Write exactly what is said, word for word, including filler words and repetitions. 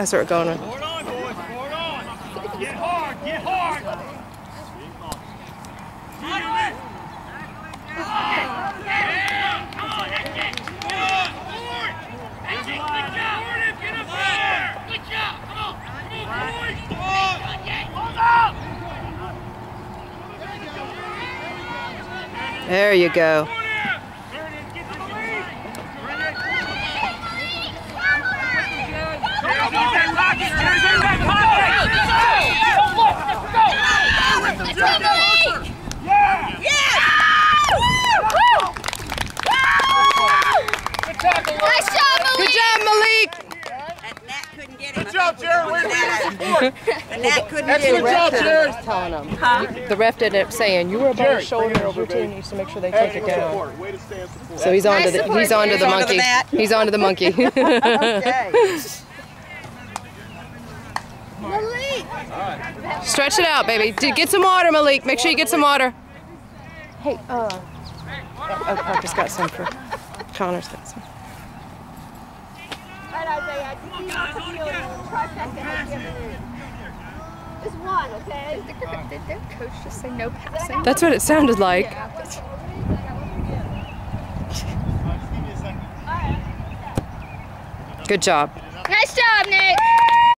That's what we're going with. Forward on, boys. Forward on. Get hard. Get hard. There you go. Nice job, Malik! Good job, Malik! That Nat couldn't get him. Good job, Jared. Way to get support. The Nat couldn't get Excellent him. job, Jared. Telling them. The ref did end up saying, you were above his shoulder over two, and needs to make sure they take it down. Way to stay in support. So he's on to the, he's on to the monkey. He's on to the monkey. Okay. Malik! Stretch it out, baby. D- Get some water, Malik. Make sure you get some water. Hey, uh, oh, Parker's got some for Connor's got some. All right, Isaiah, you need to feel it. Trifecta has given it. Just one, okay? Did their coach just say no passing? That's what it sounded like. Good job. Nice job, Nick!